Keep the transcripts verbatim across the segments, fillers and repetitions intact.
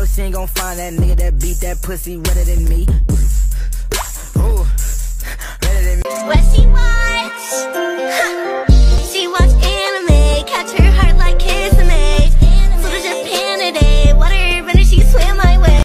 she ain't gon' find that nigga that beat that pussy redder than me. Ooh, redder than me. What she wants? Huh. She watch anime, catch her heart like Kisame. So there's just Panada, water running, she swim my way.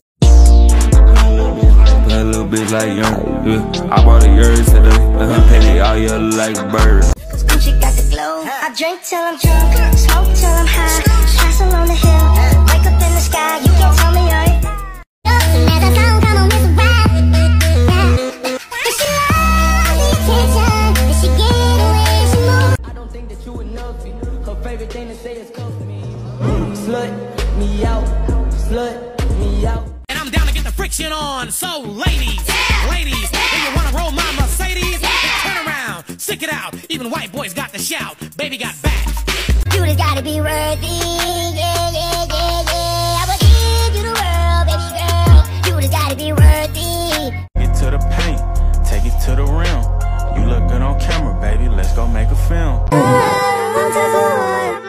That little bitch like young, yeah. I bought a yard set up, and her penny all yellow like bird. She got the glow. I drink till I'm drunk, smoke till I'm high, castle on the hill, wake up in the sky. You can't tell me I ain't. There's a song, come on, it's a rap. Does she love the attention? Does she get away? She moves. I don't think that you would know me. Her favorite thing to say is close to me. Slut me out, slut me out. And I'm down to get the friction on. So ladies, yeah. ladies, if you wanna roll my Mercedes, yeah. then turn around, stick it out. Even white boys got the shout. Baby got back. You just gotta be worthy. Yeah, yeah, yeah, yeah. I would give you the world, baby girl. You just gotta be worthy. Get to the paint, take it to the rim. You look good on camera, baby. Let's go make a film. I'm just one.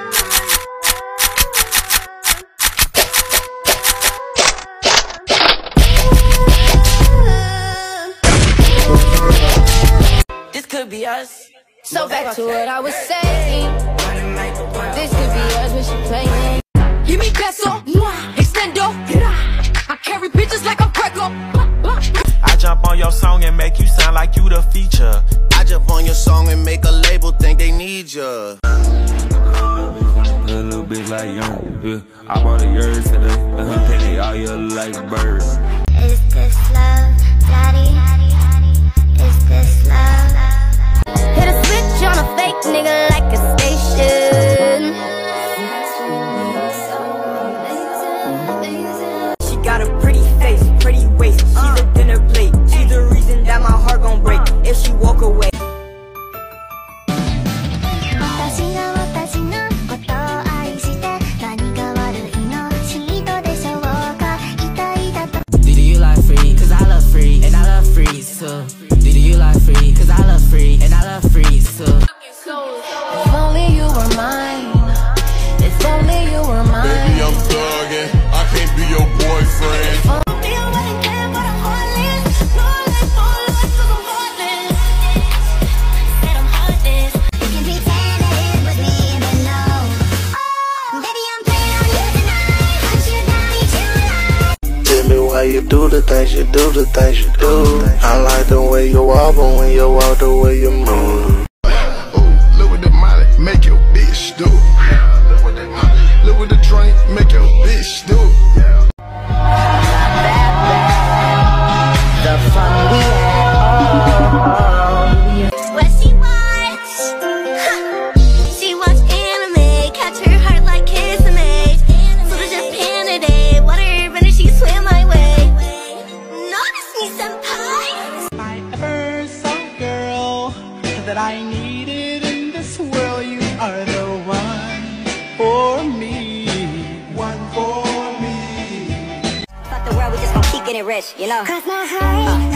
This could be us. So back to what I was saying. This could be us when she playing. Give me peso, extendo. I carry bitches like I'm Greco. I jump on your song and make you sound like you the feature. I jump on your song and make a label think they need ya. That little bitch like young, yeah. I bought a yard set up, and her penny all yellow like bird. Is this love, daddy? Is this love? Hit a switch on a fake nigga like a station. She got a pretty face, pretty waist. She's a dinner plate. She's the reason that my heart gon' break if she walk away. Do you like free? Cause I love free, and I love freeze too. Do you like free? Cause I love free, and I love freeze too. If only you were mine. If only you were mine. Baby, I'm thuggin', I can't be your boyfriend. Why you do the things you do, the things you do. I like the way you walk, but when you walk, the way you move. Oh, look what the molly make your bitch do. Look what the drink make your bitch do. The fun we had. What she wants? Huh. She watch anime, catch her heart like Kisame. So there's just Panada, water running, she swim my way. Notice me, senpai. My first girl that I needed in this world, you are the one for me. One for me. Fuck the world, we just gon' keep getting rich, you know. Cross my heart. Uh.